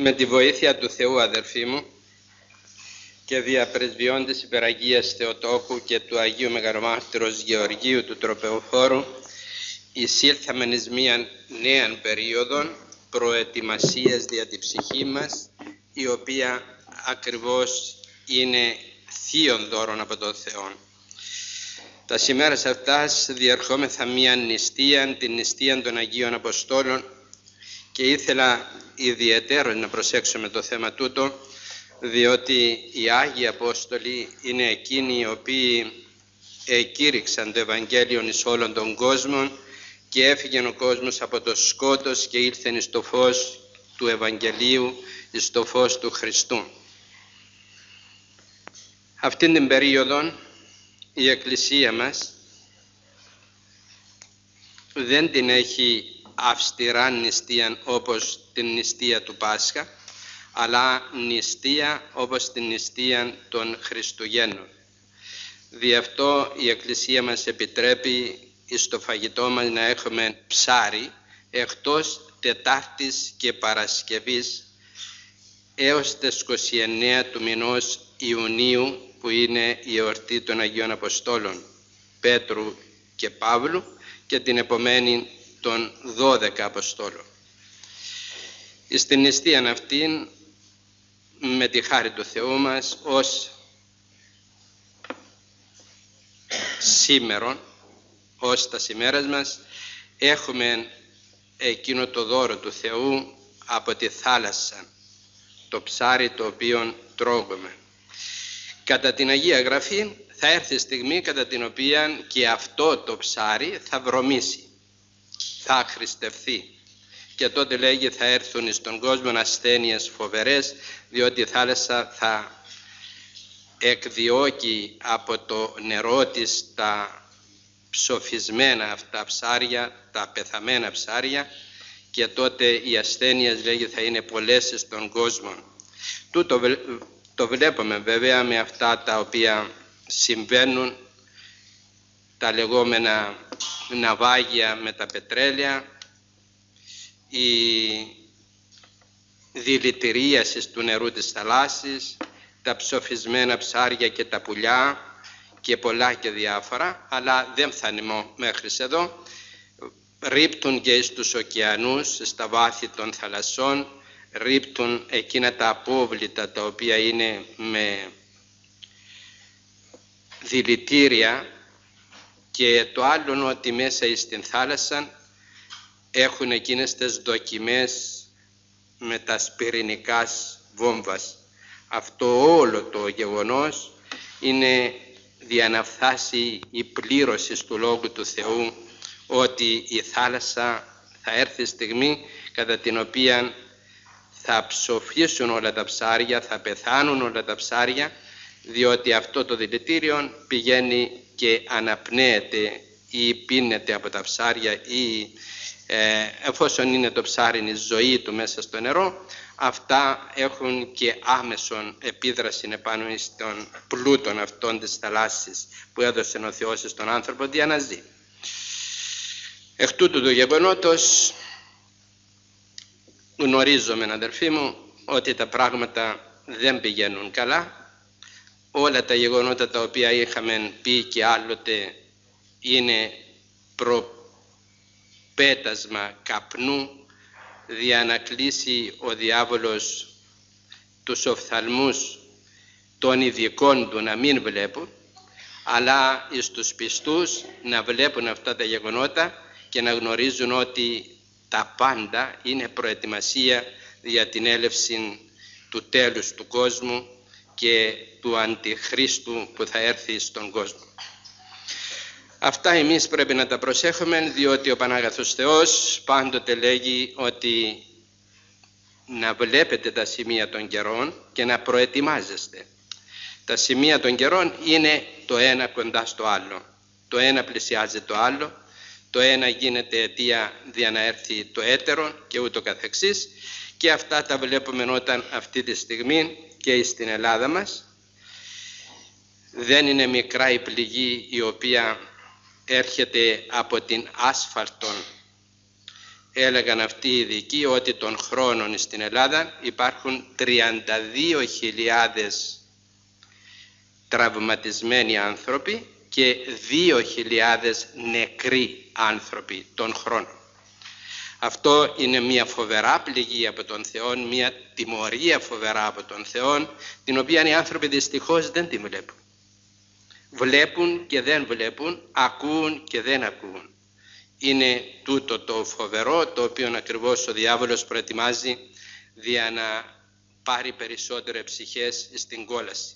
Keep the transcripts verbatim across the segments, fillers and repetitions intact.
Με τη βοήθεια του Θεού, αδερφοί μου, και διαπρεσβειών της Υπεραγίας Θεοτόκου και του Αγίου Μεγαλομάρτυρος Γεωργίου του Τροπεοφόρου, εισήλθαμεν εις μίαν νέαν περίοδον προετοιμασίας δια τη ψυχή μας, η οποία ακριβώς είναι θείον δώρον από τον Θεό. Τα σημέρας αυτάς διερχόμεθα μίαν νηστεία, την νηστεία των Αγίων Αποστόλων, και ήθελα ιδιαιτέρως να προσέξουμε το θέμα τούτο, διότι οι Άγιοι Απόστολοι είναι εκείνοι οι οποίοι εκήρυξαν το Ευαγγέλιο εις όλων των κόσμων και έφυγε ο κόσμος από το σκότος και ήλθεν εις το φως του Ευαγγελίου, εις το φως του Χριστού. Αυτήν την περίοδο η Εκκλησία μας δεν την έχει αυστηρά νηστεία όπως την νηστεία του Πάσχα, αλλά νηστεία όπως την νηστεία των Χριστουγέννων. Δι' αυτό η Εκκλησία μας επιτρέπει στο φαγητό μας να έχουμε ψάρι εκτός Τετάρτης και Παρασκευής έως τις είκοσι εννέα του μηνός Ιουνίου, που είναι η εορτή των Αγίων Αποστόλων Πέτρου και Παύλου, και την επομένη των δώδεκα Αποστόλων. Στην νηστείαν αυτήν, με τη χάρη του Θεού μας, ως σήμερον, ως τα σημέρας μας, έχουμε εκείνο το δώρο του Θεού από τη θάλασσα, το ψάρι το οποίο τρώγουμε. Κατά την Αγία Γραφή θα έρθει στιγμή κατά την οποία και αυτό το ψάρι θα βρωμήσει, θα αχρηστευθεί, και τότε λέγει θα έρθουν στον κόσμο ασθένειες φοβερές, διότι η θάλασσα θα εκδιώκει από το νερό της τα ψοφισμένα αυτά ψάρια, τα πεθαμένα ψάρια, και τότε οι ασθένειες, λέγει, θα είναι πολλές στον κόσμο. Τούτο το βλέπουμε βέβαια με αυτά τα οποία συμβαίνουν, τα λεγόμενα ναυάγια με τα πετρέλαια, η δηλητηρίαση του νερού της θαλάσσης, τα ψοφισμένα ψάρια και τα πουλιά και πολλά και διάφορα, αλλά δεν φτάνει μέχρι εδώ. Ρίπτουν και στους ωκεανούς, στα βάθη των θαλασσών, ρίπτουν εκείνα τα απόβλητα τα οποία είναι με δηλητήρια, και το άλλο είναι ότι μέσα στην θάλασσα έχουν εκείνες τις δοκιμές με τα πυρηνικάς βόμβας. Αυτό όλο το γεγονός είναι για να φτάσει η πλήρωση του Λόγου του Θεού, ότι η θάλασσα θα έρθει στιγμή κατά την οποία θα ψοφήσουν όλα τα ψάρια, θα πεθάνουν όλα τα ψάρια, διότι αυτό το δηλητήριο πηγαίνει και αναπνέεται ή πίνεται από τα ψάρια, ή ε, εφόσον είναι το ψάρι η ζωή του μέσα στο νερό, αυτά έχουν και άμεσον επίδραση επάνω στον πλούτον αυτών της θαλάσσης που έδωσε ο Θεός στον άνθρωπο για να ζει. Εκ τούτου του γεγονότος γνωρίζομαι, αδερφοί μου, ότι τα πράγματα δεν πηγαίνουν καλά. Όλα τα γεγονότα τα οποία είχαμε πει και άλλοτε είναι προπέτασμα καπνού για να κλείσει ο διάβολος τους οφθαλμούς των ειδικών του να μην βλέπουν, αλλά στους πιστούς να βλέπουν αυτά τα γεγονότα και να γνωρίζουν ότι τα πάντα είναι προετοιμασία για την έλευση του τέλους του κόσμου και του Αντιχρίστου που θα έρθει στον κόσμο. Αυτά εμείς πρέπει να τα προσέχουμε, διότι ο Πανάγαθος Θεός πάντοτε λέγει ότι να βλέπετε τα σημεία των καιρών και να προετοιμάζεστε. Τα σημεία των καιρών είναι το ένα κοντά στο άλλο. Το ένα πλησιάζει το άλλο, το ένα γίνεται αιτία για να έρθει το έτερο και ούτω καθεξής, και αυτά τα βλέπουμε όταν αυτή τη στιγμή και στην Ελλάδα μας δεν είναι μικρά η πληγή η οποία έρχεται από την άσφαλτον έλεγαν αυτοί οι ειδικοί ότι των χρόνων στην Ελλάδα υπάρχουν τριάντα δύο χιλιάδες τραυματισμένοι άνθρωποι και δύο χιλιάδες νεκροί άνθρωποι των χρόνων. Αυτό είναι μια φοβερά πληγή από τον Θεό, μια τιμωρία φοβερά από τον Θεό, την οποία οι άνθρωποι δυστυχώς δεν την βλέπουν. Βλέπουν και δεν βλέπουν, ακούν και δεν ακούν. Είναι τούτο το φοβερό, το οποίο ακριβώς ο διάβολος προετοιμάζει για να πάρει περισσότερες ψυχές στην κόλαση.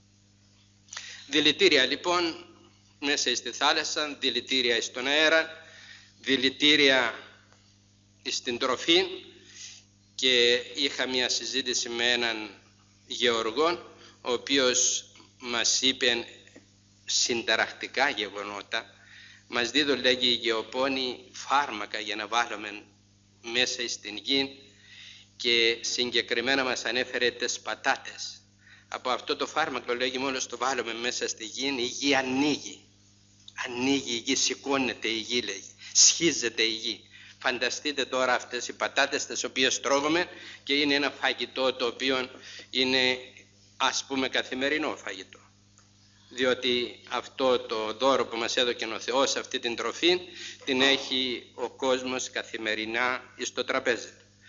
Δηλητήρια λοιπόν μέσα στη θάλασσα, δηλητήρια στον αέρα, δηλητήρια στην τροφή, και είχα μια συζήτηση με έναν γεωργό, ο οποίος μας είπε συνταρακτικά γεγονότα. Μας δίδουν, λέγει, οι γεωπόνοι φάρμακα για να βάλουμε μέσα στην γη, και συγκεκριμένα μας ανέφερε τις πατάτες. Από αυτό το φάρμακο, λέγει, μόλις το βάλουμε μέσα στη γη, η γη ανοίγει. Ανοίγει η γη, σηκώνεται η γη, λέγει, σχίζεται η γη. Φανταστείτε τώρα αυτές οι πατάτες τις οποίες τρώγουμε, και είναι ένα φαγητό το οποίο είναι, ας πούμε, καθημερινό φαγητό. Διότι αυτό το δώρο που μας έδωκε ο Θεός, αυτή την τροφή, την έχει ο κόσμος καθημερινά στο τραπέζι.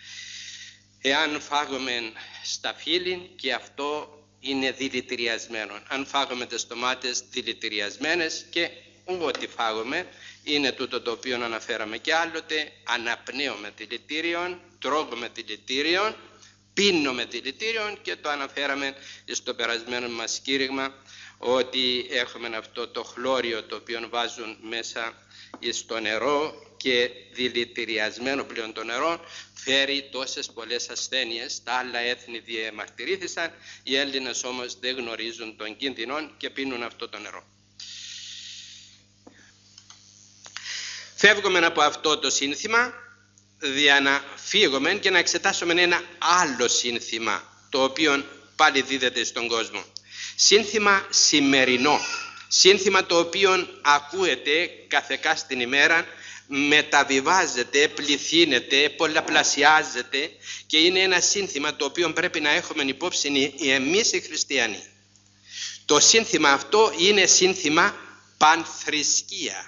Εάν φάγουμε σταφύλι, και αυτό είναι δηλητηριασμένο. Αν φάγουμε τις ντομάτες δηλητηριασμένες, και ό,τι φάγουμε είναι τούτο το οποίο αναφέραμε και άλλοτε, αναπνέουμε δηλητήριον, τρώγουμε δηλητήριον, πίνουμε δηλητήριον, και το αναφέραμε στο περασμένο μας κήρυγμα, ότι έχουμε αυτό το χλώριο το οποίο βάζουν μέσα στο νερό, και δηλητηριασμένο πλέον το νερό φέρει τόσες πολλές ασθένειες. Τα άλλα έθνη διαμαρτυρήθησαν, οι Έλληνες όμως δεν γνωρίζουν τον κίνδυνο και πίνουν αυτό το νερό. Φεύγουμε από αυτό το σύνθημα για να φύγουμε και να εξετάσουμε ένα άλλο σύνθημα, το οποίο πάλι δίδεται στον κόσμο. Σύνθημα σημερινό, σύνθημα το οποίο ακούεται καθεκά στην ημέρα, μεταβιβάζεται, πληθύνεται, πολλαπλασιάζεται, και είναι ένα σύνθημα το οποίο πρέπει να έχουμε υπόψη εμείς οι χριστιανοί. Το σύνθημα αυτό είναι σύνθημα πανθρησκεία.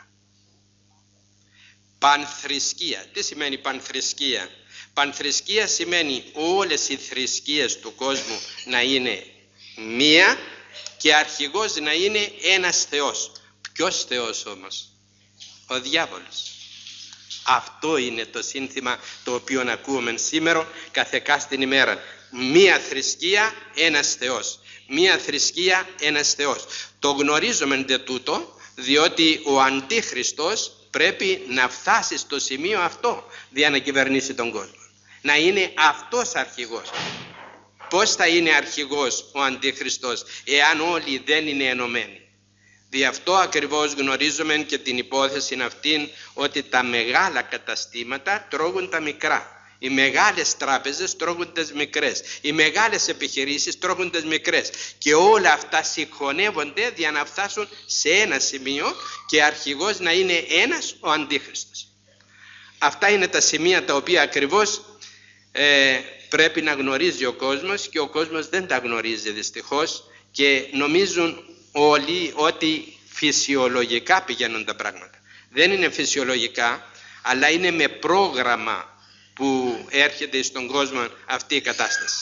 Πανθρησκεία. Τι σημαίνει πανθρησκεία? Πανθρησκεία σημαίνει όλες οι θρησκείες του κόσμου να είναι μία, και αρχηγός να είναι ένας Θεός. Ποιος Θεός όμως? Ο διάβολος. Αυτό είναι το σύνθημα το οποίο ακούμε σήμερα καθεκά στην ημέρα. Μία θρησκεία, ένας Θεός. Μία θρησκεία, ένας Θεός. Το γνωρίζουμε δε τούτο, διότι ο Αντίχριστος πρέπει να φτάσει στο σημείο αυτό για να κυβερνήσει τον κόσμο. Να είναι αυτός αρχηγός. Πώς θα είναι αρχηγός ο Αντίχριστος εάν όλοι δεν είναι ενωμένοι? Δι' αυτό ακριβώς γνωρίζουμε και την υπόθεση αυτήν, ότι τα μεγάλα καταστήματα τρώγουν τα μικρά. Οι μεγάλες τράπεζες τρώγουν τις μικρές. Οι μεγάλες επιχειρήσεις τρώγουν τις μικρές. Και όλα αυτά συγχωνεύονται για να φτάσουν σε ένα σημείο, και αρχηγός να είναι ένας, ο Αντίχριστος. Αυτά είναι τα σημεία τα οποία ακριβώς ε, πρέπει να γνωρίζει ο κόσμος, και ο κόσμος δεν τα γνωρίζει δυστυχώς, και νομίζουν όλοι ότι φυσιολογικά πηγαίνουν τα πράγματα. Δεν είναι φυσιολογικά, αλλά είναι με πρόγραμμα που έρχεται στον κόσμο αυτή η κατάσταση.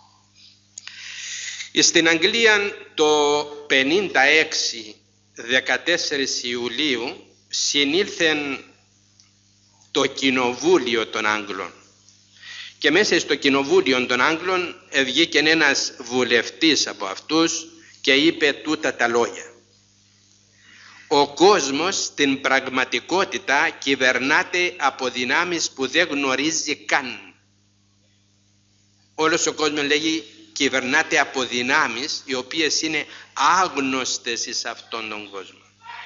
Στην Αγγλία το πενήντα έξι, δεκατέσσερις Ιουλίου, συνήλθε το κοινοβούλιο των Άγγλων, και μέσα στο κοινοβούλιο των Άγγλων βγήκε ένας βουλευτής από αυτούς και είπε τούτα τα λόγια: ο κόσμος στην πραγματικότητα κυβερνάται από δυνάμεις που δεν γνωρίζει καν. Όλος ο κόσμος, λέγει, κυβερνάται από δυνάμεις οι οποίες είναι άγνωστες εις αυτόν τον κόσμο.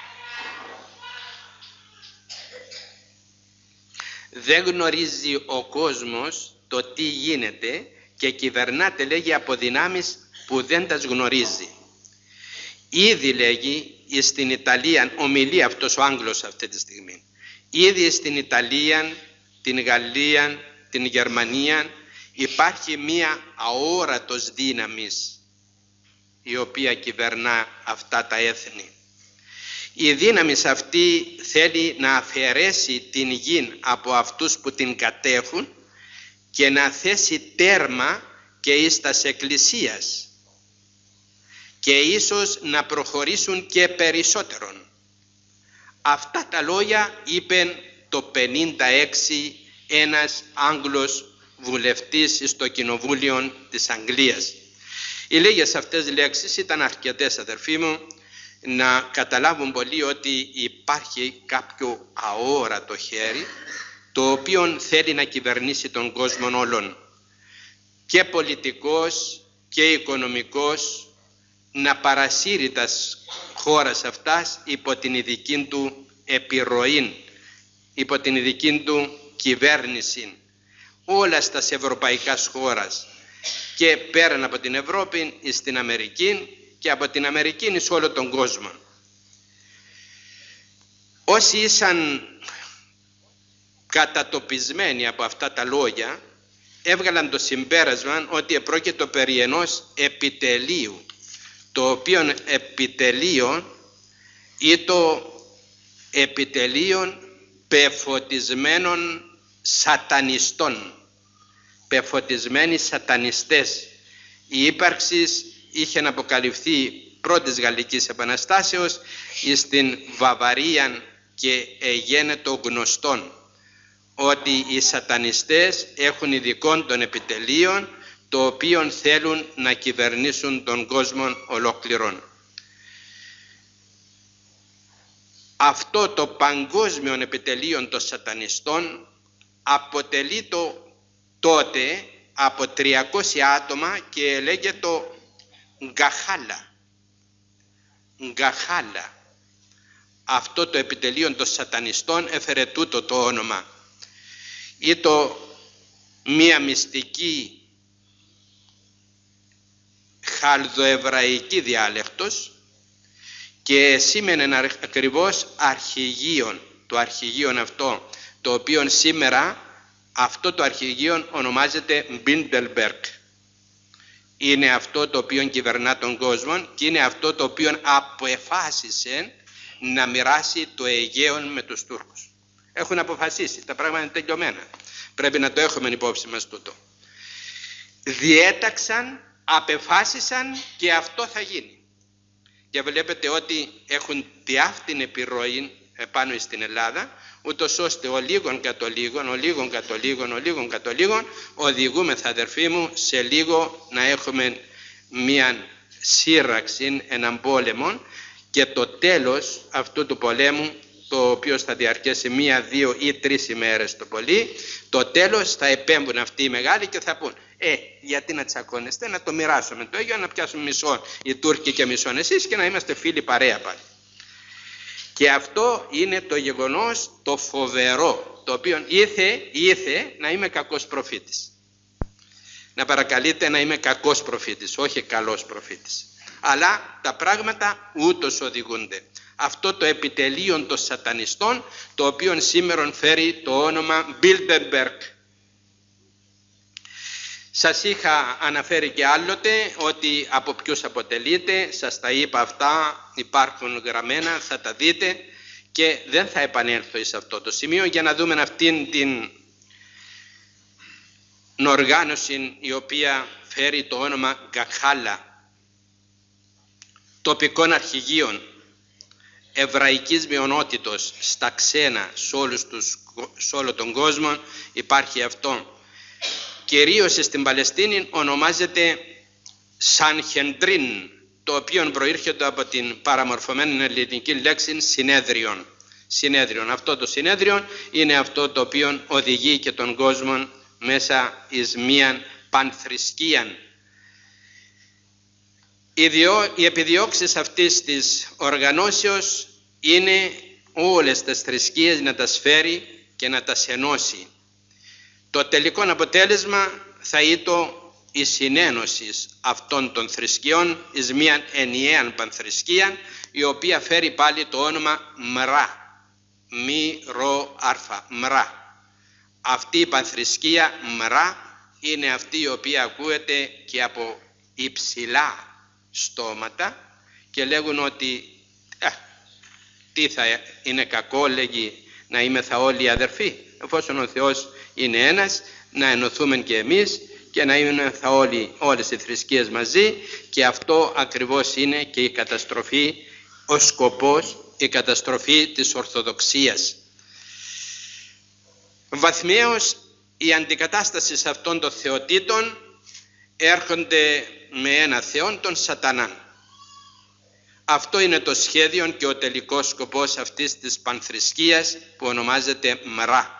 Δεν γνωρίζει ο κόσμος το τι γίνεται, και κυβερνάται, λέγει, από δυνάμεις που δεν tas γνωρίζει. Ήδη, λέγει, στην Ιταλία, ομιλεί αυτός ο Άγγλος αυτή τη στιγμή, ήδη στην Ιταλία την Γαλλία, την Γερμανία, υπάρχει μία αόρατος δύναμης η οποία κυβερνά αυτά τα έθνη. Η δύναμη αυτή θέλει να αφαιρέσει την γη από αυτούς που την κατέχουν και να θέσει τέρμα και εις τας εκκλησίας και ίσως να προχωρήσουν και περισσότερον. Αυτά τα λόγια είπε το πενήντα έξι ένας Άγγλος βουλευτής στο Κοινοβούλιο της Αγγλίας. Οι λίγες αυτές λέξεις ήταν αρκετές, αδερφοί μου, να καταλάβουν πολύ ότι υπάρχει κάποιο αόρατο χέρι το οποίο θέλει να κυβερνήσει τον κόσμο όλων, και πολιτικός και οικονομικός, να παρασύρει τα χώρας αυτάς υπό την ειδική του επιρροή, υπό την ειδική του κυβέρνηση, όλα στα ευρωπαϊκά χώρας και πέραν από την Ευρώπη στην Αμερική και από την Αμερική σε όλο τον κόσμο. Όσοι ήσαν κατατοπισμένοι από αυτά τα λόγια έβγαλαν το συμπέρασμα ότι επρόκειτο περί ενός επιτελείου, το οποίο επιτελείο ή το επιτελείο πεφωτισμένων σατανιστών, πεφωτισμένοι σατανιστές. Η ύπαρξη είχε αποκαλυφθεί πρώτης Γαλλικής Επαναστάσεως στην Βαβαρία και εγένετο γνωστόν ότι οι σατανιστές έχουν ειδικών των επιτελείων το οποίο θέλουν να κυβερνήσουν τον κόσμο ολόκληρον. Αυτό το παγκόσμιο επιτελείο των σατανιστών αποτελεί το τότε από τριακόσια άτομα και λέγεται το Γκαχάλα. Γκαχάλα. Αυτό το επιτελείο των σατανιστών έφερε τούτο το όνομα. Ή το μία μυστική χαλδοεβραϊκή διάλεκτος και σήμαινε ακριβώς αρχηγείον. Το αρχηγείον αυτό, το οποίο σήμερα αυτό το αρχηγείο ονομάζεται Μπίντελμπεργκ. Είναι αυτό το οποίο κυβερνά τον κόσμο και είναι αυτό το οποίο αποφάσισε να μοιράσει το Αιγαίο με τους Τούρκους. Έχουν αποφασίσει, τα πράγματα είναι τελειωμένα. Πρέπει να το έχουμε υπόψη μας τούτο. Διέταξαν, απεφάσισαν και αυτό θα γίνει. Και βλέπετε ότι έχουν τη αυτήν επιρροή επάνω στην Ελλάδα, ούτως ώστε ο λίγων κατολίγων, ο λίγων κατολίγων, ο λίγων κατολίγων, οδηγούμεθα, αδερφοί μου, σε λίγο να έχουμε μία σύραξη, έναν πόλεμο, και το τέλος αυτού του πολέμου, το οποίο θα διαρκέσει μία, δύο ή τρεις ημέρες το πολύ, το τέλος θα επέμβουν αυτοί οι μεγάλοι και θα πούν «Ε, γιατί να τσακώνεστε, να το μοιράσουμε το Αίγιο, να πιάσουμε μισό οι Τούρκοι και μισό εσείς και να είμαστε φίλοι παρέα πάλι». Και αυτό είναι το γεγονός το φοβερό, το οποίο ήθε, ήθε να είμαι κακός προφήτης. Να παρακαλείτε να είμαι κακός προφήτης, όχι καλός προφήτης. Αλλά τα πράγματα ούτως οδηγούνται. Αυτό το επιτελείο των σατανιστών, το οποίο σήμερα φέρει το όνομα Bilderberg. Σας είχα αναφέρει και άλλοτε ότι από ποιους αποτελείται, σας τα είπα αυτά, υπάρχουν γραμμένα, θα τα δείτε και δεν θα επανέλθω σε αυτό το σημείο για να δούμε αυτήν την οργάνωση η οποία φέρει το όνομα Γκαχάλα, τοπικών αρχηγείων εβραϊκής μειονότητος στα ξένα σε, όλους τους, σε όλο τον κόσμο υπάρχει αυτό. Κυρίως στην Παλαιστίνη ονομάζεται Σανχεντρίν, το οποίο προήρχεται από την παραμορφωμένη ελληνική λέξη συνέδριον. Συνέδριον. Αυτό το συνέδριο είναι αυτό το οποίο οδηγεί και τον κόσμο μέσα εις μίαν πανθρησκείαν. Οι επιδιώξεις αυτής της οργανώσεως είναι όλες τις θρησκείες να τα φέρει και να τα ενώσει. Το τελικό αποτέλεσμα θα ήταν η συνένωση αυτών των θρησκειών εις μια ενιαία πανθρησκεία, η οποία φέρει πάλι το όνομα Μρά. Μη ρο άρφα. Μρά. αυτή η πανθρησκεία μρά είναι αυτή η οποία ακούεται και από υψηλά στόματα και λέγουν ότι ε, τι θα είναι κακό, λέγει, να είμεθα όλοι αδερφοί, εφόσον ο Θεός είναι ένας, να ενωθούμε και εμείς και να είμεθα όλοι, όλες οι θρησκείες μαζί, και αυτό ακριβώς είναι και η καταστροφή, ο σκοπός, η καταστροφή της Ορθοδοξίας. Βαθμιαίως η αντικατάσταση σε αυτών των θεοτήτων έρχονται με ένα θεόν, τον Σατανάν. Αυτό είναι το σχέδιο και ο τελικός σκοπός αυτής της πανθρησκείας που ονομάζεται μρά.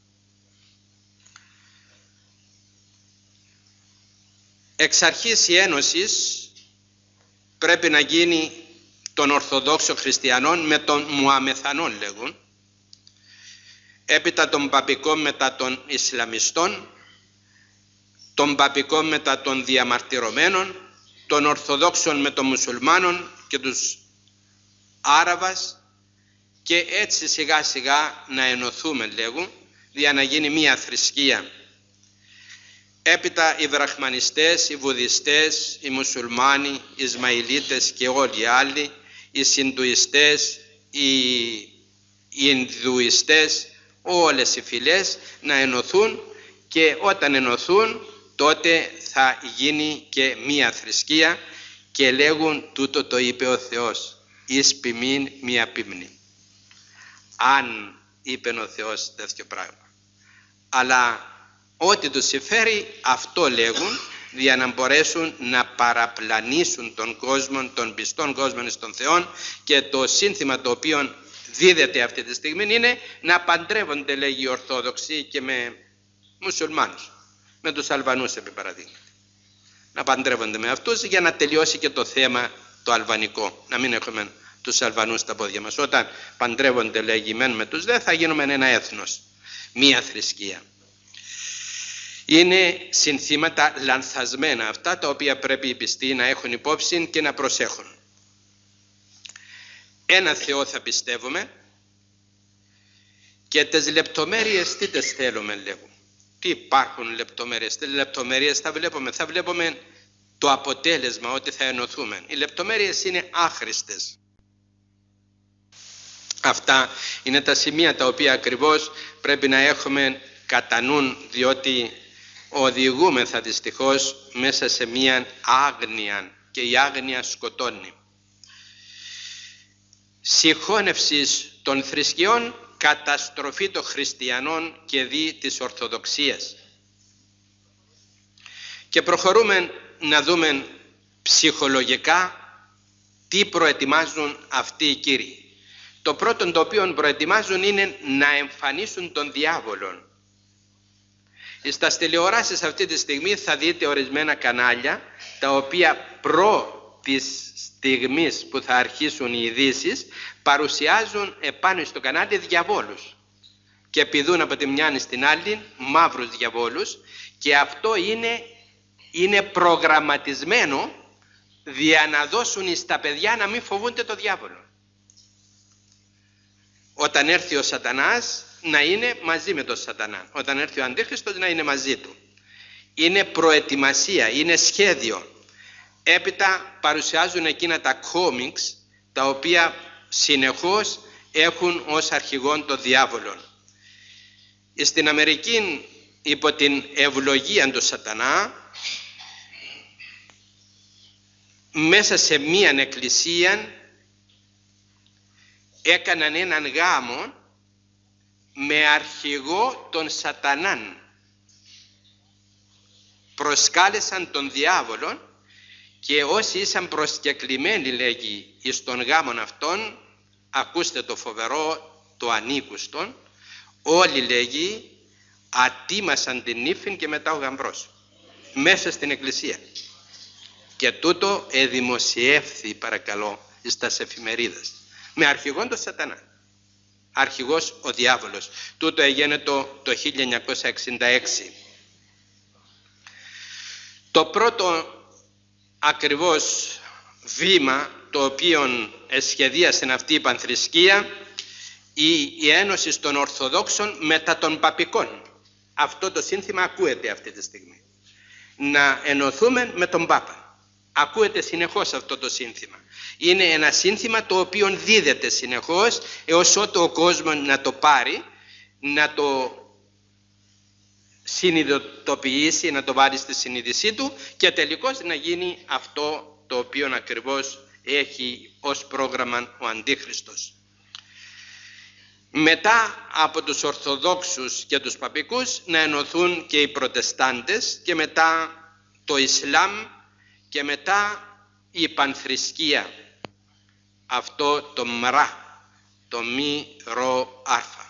Εξ αρχής η ένωση πρέπει να γίνει των Ορθοδόξων Χριστιανών με των Μουαμεθανών, λέγουν, έπειτα των Παπικών μετά των Ισλαμιστών, των Παπικών μετά των Διαμαρτυρωμένων, των Ορθοδόξων με των Μουσουλμάνων και τους Άραβας, και έτσι σιγά σιγά να ενωθούμε, λέγουν, για να γίνει μία θρησκεία. Έπειτα οι Βραχμανιστές, οι Βουδιστές, οι Μουσουλμάνοι, οι Ισμαηλίτες και όλοι οι άλλοι, οι Σιντουιστές, οι Ινδουιστές, όλες οι φυλές να ενωθούν, και όταν ενωθούν τότε θα γίνει και μία θρησκεία, και λέγουν τούτο το είπε ο Θεός, εις ποιμήν μία πίμνη. Αν είπε ο Θεός τέτοιο πράγμα. Αλλά ό,τι τους συμφέρει αυτό λέγουν, για να μπορέσουν να παραπλανήσουν τον κόσμο, τον πιστόν κόσμο στον Θεό, και το σύνθημα το οποίο δίδεται αυτή τη στιγμή είναι να παντρεύονται, λέγει, οι Ορθόδοξοι και με Μουσουλμάνους, με τους Αλβανούς επί παραδείγματι. Να παντρεύονται με αυτούς για να τελειώσει και το θέμα το αλβανικό, να μην έχουμε τους Αλβανούς στα πόδια μας. Όταν παντρεύονται, λέγει, μεν με τους δε, θα γίνουμε ένα έθνος, μία θρησκεία. Είναι συνθήματα λανθασμένα αυτά, τα οποία πρέπει οι πιστοί να έχουν υπόψη και να προσέχουν. Ένα Θεό θα πιστεύουμε, και τις λεπτομέρειες τι τις θέλουμε, λέγουν. Τι υπάρχουν λεπτομέρειες, τις λεπτομέρειες θα βλέπουμε, θα βλέπουμε το αποτέλεσμα ότι θα ενωθούμε. Οι λεπτομέρειες είναι άχρηστες. Αυτά είναι τα σημεία τα οποία ακριβώς πρέπει να έχουμε κατά νου, διότι οδηγούμεθα δυστυχώς μέσα σε μία άγνοια, και η άγνοια σκοτώνει. Συγχώνευση των θρησκειών, καταστροφή των χριστιανών και δι της Ορθοδοξίας. Και προχωρούμε να δούμε ψυχολογικά τι προετοιμάζουν αυτοί οι κύριοι. Το πρώτο το οποίο προετοιμάζουν είναι να εμφανίσουν τον διάβολο. Στις τηλεοράσεις αυτή τη στιγμή θα δείτε ορισμένα κανάλια, τα οποία προ της στιγμής που θα αρχίσουν οι ειδήσεις παρουσιάζουν επάνω στο κανάλι διαβόλους και πηδούν από τη μια στην άλλη μαύρους διαβόλους, και αυτό είναι, είναι προγραμματισμένο για να δώσουν στα παιδιά να μην φοβούνται το διάβολο. Όταν έρθει ο Σατανάς να είναι μαζί με τον Σατανά, όταν έρθει ο Αντίχριστος να είναι μαζί του. Είναι προετοιμασία, είναι σχέδιο. Έπειτα παρουσιάζουν εκείνα τα κόμιξ, τα οποία συνεχώς έχουν ως αρχηγόν τον διάβολο. Στην Αμερική, υπό την ευλογία του Σατανά, μέσα σε μία εκκλησία έκαναν έναν γάμο με αρχηγό τον Σατανάν. Προσκάλεσαν τον διάβολο, και όσοι ήσαν προσκεκλημένοι, λέγει, εις τον γάμον αυτόν, ακούστε το φοβερό, το ανήκουστον, όλοι, λέγει, ατίμασαν την ύφη και μετά ο γαμπρός μέσα στην εκκλησία. Και τούτο εδημοσιεύθη, παρακαλώ, στις εφημερίδες, με αρχηγόν τον Σατανά. Αρχηγός ο διάβολος. Τούτο έγινε το, το χίλια εννιακόσια εξήντα έξι. Το πρώτο ακριβώς βήμα το οποίο εσχεδίασε αυτή η πανθρησκεία, η, η ένωση των Ορθοδόξων μετά των Παπικών. αυτό το σύνθημα ακούεται αυτή τη στιγμή. Να ενωθούμε με τον Πάπα. Ακούεται συνεχώς αυτό το σύνθημα. Είναι ένα σύνθημα το οποίο δίδεται συνεχώς έως ότου ο κόσμος να το πάρει, να το συνειδητοποιήσει, να το βάλει στη συνείδησή του και τελικώς να γίνει αυτό το οποίο ακριβώς έχει ως πρόγραμμα ο Αντίχριστος. Μετά από τους Ορθοδόξους και τους Παπικούς να ενωθούν και οι Προτεστάντες και μετά το Ισλάμ και μετά η Πανθρησκεία. Αυτό το μρά, το μη ρο άρφα.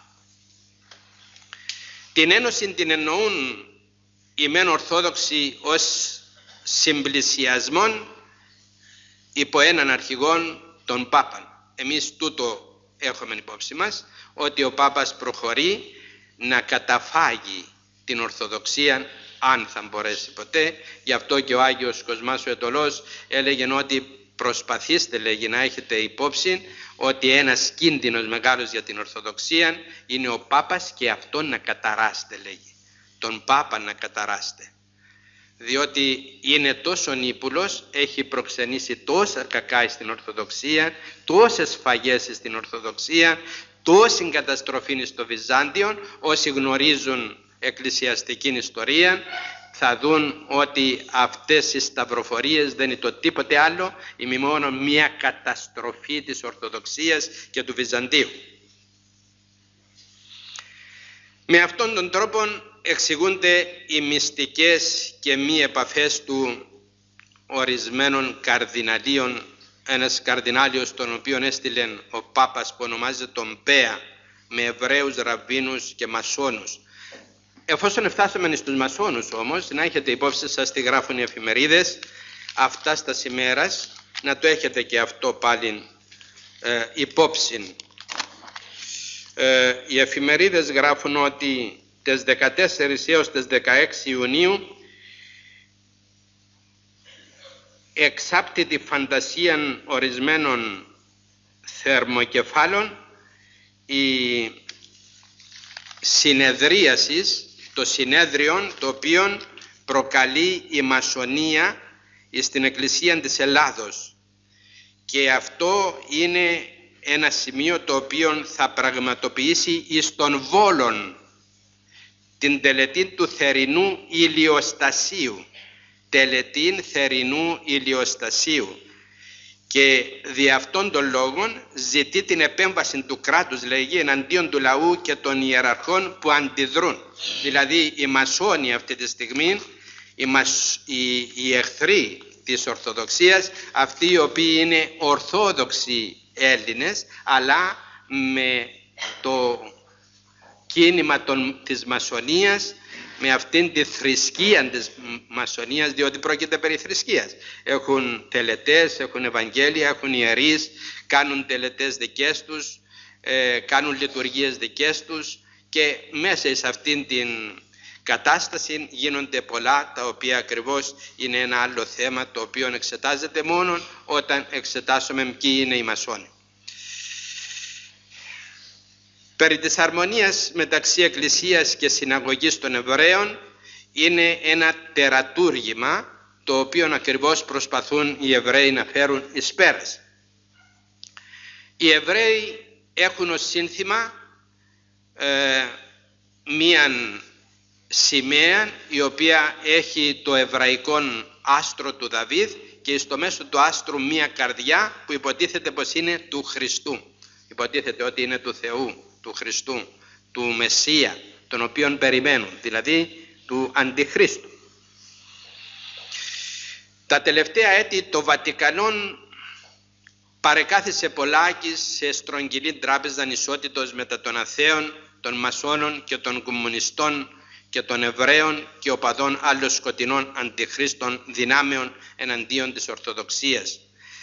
Την ένωση την εννοούν οι μεν Ορθόδοξοι ως συμπλησιασμόν υπό έναν αρχηγόν τον Πάπαν. Εμείς τούτο έχουμε υπόψη μας, ότι ο Πάπας προχωρεί να καταφάγει την Ορθοδοξία, αν θα μπορέσει ποτέ. Γι' αυτό και ο Άγιος Κοσμάς ο Αιτωλός έλεγε ότι προσπαθήστε, λέγει, να έχετε υπόψη ότι ένας κίνδυνος μεγάλος για την Ορθοδοξία είναι ο Πάπας και αυτόν να καταράστε, λέγει. Τον Πάπα να καταράστε. Διότι είναι τόσο νήπουλος, έχει προξενήσει τόσα κακά στην Ορθοδοξία, τόσες φαγές στην Ορθοδοξία, τόση καταστροφή στο Βυζάντιο. Όσοι γνωρίζουν εκκλησιαστική ιστορία θα δουν ότι αυτές οι σταυροφορίες δεν είναι το τίποτε άλλο, είναι μόνο μια καταστροφή της Ορθοδοξίας και του Βυζαντίου. Με αυτόν τον τρόπο εξηγούνται οι μυστικές και μη επαφές του ορισμένων καρδιναλίων. Ένας καρδινάλιος τον οποίον έστειλε ο Πάπας που ονομάζεται τον Πέα, με Εβραίους ραββίνους και μασόνους. Εφόσον φτάσαμε στους μασόνους όμως, να έχετε υπόψη σας τι γράφουν οι εφημερίδες αυτά στα σημέρας, να το έχετε και αυτό πάλι ε, υπόψη. Ε, οι εφημερίδες γράφουν ότι τις δεκατέσσερις έως τις δεκαέξι Ιουνίου εξάπτει τη φαντασία ορισμένων θερμοκεφάλων η συνεδρίαση, το συνέδριο το οποίο προκαλεί η μασονία στην Εκκλησία της Ελλάδος, και αυτό είναι ένα σημείο το οποίο θα πραγματοποιήσει εις των Βόλων την τελετή του θερινού ηλιοστασίου, τελετή θερινού ηλιοστασίου, και δι' αυτόν τον λόγο ζητεί την επέμβαση του κράτους, λέγει, εναντίον του λαού και των ιεραρχών που αντιδρούν. Δηλαδή οι μασόνοι αυτή τη στιγμή, οι, μασ... οι... οι εχθροί της Ορθοδοξίας, αυτοί οι οποίοι είναι Ορθόδοξοι Έλληνες, αλλά με το κίνημα των... της μασονίας, με αυτήν τη θρησκεία της μασονίας, διότι πρόκειται περί θρησκείας. Έχουν τελετές, έχουν Ευαγγέλια, έχουν ιερείς, κάνουν τελετές δικές τους, ε, κάνουν λειτουργίες δικές τους, και μέσα σε αυτήν την κατάσταση γίνονται πολλά, τα οποία ακριβώς είναι ένα άλλο θέμα, το οποίο εξετάζεται μόνο όταν εξετάσουμε ποιοι είναι οι μασόνοι. Περί της αρμονίας μεταξύ Εκκλησίας και Συναγωγής των Εβραίων είναι ένα τερατούργημα, το οποίο ακριβώς προσπαθούν οι Εβραίοι να φέρουν εις πέρας. Οι Εβραίοι έχουν ως σύνθημα ε, μίαν σημαία, η οποία έχει το εβραϊκό άστρο του Δαβίδ και στο μέσο του άστρου μία καρδιά που υποτίθεται πως είναι του Χριστού. Υποτίθεται ότι είναι του Θεού, του Χριστού, του Μεσσία, τον οποίον περιμένουν, δηλαδή του Αντιχρίστου. Τα τελευταία έτη το Βατικανόν παρεκάθισε πολλάκις σε στρογγυλή τράπεζα ισότητος μετά των αθέων, των μασόνων και των κομμουνιστών και των Εβραίων και οπαδών άλλων σκοτεινών αντιχρίστων δυνάμεων εναντίον της Ορθοδοξίας.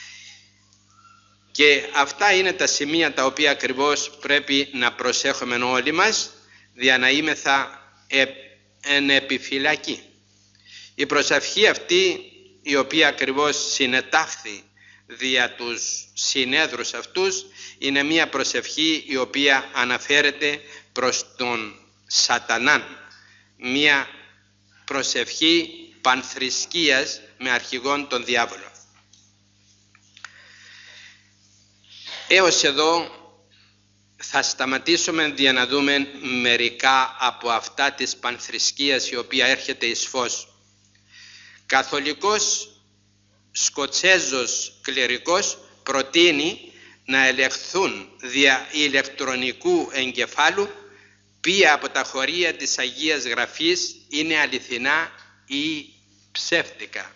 Και αυτά είναι τα σημεία τα οποία ακριβώς πρέπει να προσέχουμε όλοι μας, δια να είμεθα εν επιφυλακή. Η προσευχή αυτή, η οποία ακριβώς συνετάχθη δια τους συνέδρους αυτούς, είναι μια προσευχή η οποία αναφέρεται προς τον Σατανάν, μία προσευχή πανθρησκείας με αρχηγόν τον διάβολο. Έως εδώ θα σταματήσουμε για να δούμε μερικά από αυτά της πανθρησκείας η οποία έρχεται εις φως. Καθολικός Σκοτσέζος κληρικός προτείνει να ελεγχθούν δια ηλεκτρονικού εγκεφάλου ποια από τα χωρία της Αγίας Γραφής είναι αληθινά ή ψεύτικα.